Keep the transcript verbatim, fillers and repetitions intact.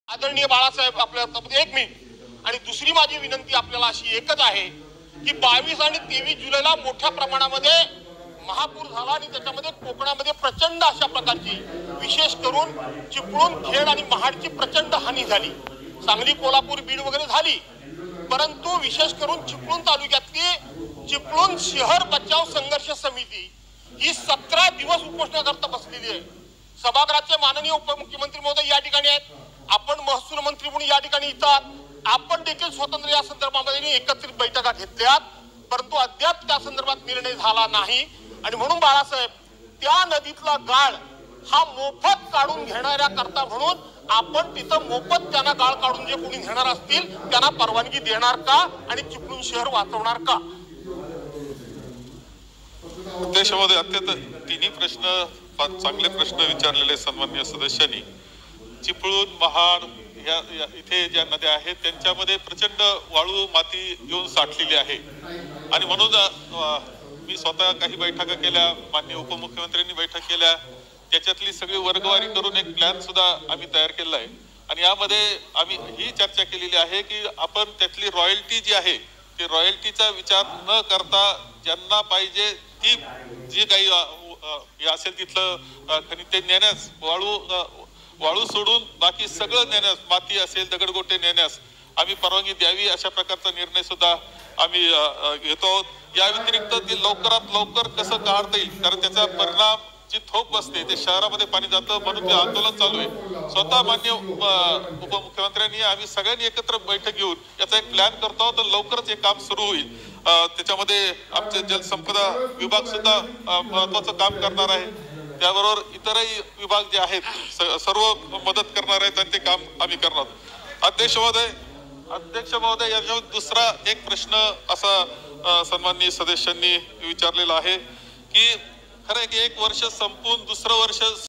आदरणीय बाळासाहेब आपल्या एक मिनिट आणि दुसरी माझी विनंती आपल्याला अशी एकच आहे की बावीस आणि तेवीस जुलैला मोठ्या प्रमाणामध्ये महापूर झाला आणि त्याच्यामध्ये कोकणामध्ये प्रचंड अशा प्रकारची विशेष करून चिपळूण खेड आणि महाडची प्रचंड हानी झाली। सांगली कोल्हापूर बीड वगैरे झाली, परंतु विशेष करून चिपळूण तालुक्यातली चिपळूण शहर बचाव संघर्ष समिती ही सतरा दिवस उपोषणाकरता बसलेली आहे। सभागृहाचे माननीय उपमुख्यमंत्री महोदय या ठिकाणी आहेत, आपण महसूल मंत्री म्हणून या ठिकाणी येतात, आपण देखील स्वतंत्र या संदर्भामध्ये एकत्रित बैठका घेतल्यात, परंतु अद्याप त्या संदर्भात निर्णय झाला नाही। आणि म्हणून बाळासाहेब त्या नदीतला गाळ हा मोफत काढून घेणाऱ्या करता म्हणून आपण तिथं मोफत त्यांना गाळ काढून जे कोणी घेणार असतील त्यांना परवानगी देणार का आणि चिपळूण शहर वाचवणार का? देशामध्ये अत्यंत तिन्ही प्रश्न चांगले प्रश्न विचारलेले सन्माननीय सदस्यांनी। चिपळूण महाड या इथे ज्या नद्या आहेत त्यांच्यामध्ये प्रचंड वाळू माती येऊन साठलेली आहे आणि म्हणून मी स्वतः काही बैठका केल्या, माननीय उपमुख्यमंत्र्यांनी बैठक केल्या, त्याच्यातली सगळी वर्गवारी करून एक प्लॅन सुद्धा आम्ही तयार केला आहे आणि यामध्ये आम्ही ही चर्चा केलेली आहे की आपण त्यातली रॉयल्टी जी आहे ती रॉयल्टीचा विचार न करता ज्यांना पाहिजे ती जी काही असेल तिथलं खनिज ते नेण्यास, वाळू वाळू सोडून बाकी सगळं नेण्यास, माती असेल दगडगोटे नेण्यास आम्ही परवानगी द्यावी अशा प्रकारचा निर्णय सुद्धा आम्ही घेतो। या व्यतिरिक्त ते लवकरात लवकर कसं काढता येईल, कारण त्याचा परिणाम जी थोप बसते ते शहरामध्ये पाणी जातं, म्हणून ते आंदोलन चालू आहे। स्वतः मान्य उपमुख्यमंत्र्यांनी आम्ही सगळ्यांनी एकत्र बैठक घेऊन याचा एक प्लॅन करतो, तर लवकरच हे काम सुरू होईल। त्याच्यामध्ये आमचे जलसंपदा विभाग सुद्धा महत्वाचं काम करणार आहे, त्याबरोबर इतरही विभाग जे आहेत सर्व मदत करणार आहेत आणि ते काम आम्ही करणार। अध्यक्ष महोदय अध्यक्ष महोदय याच्यावर दुसरा एक प्रश्न असा सन्माननीय सदस्यांनी विचारलेला आहे की खरं आहे की एक वर्ष संपून दुसरं वर्ष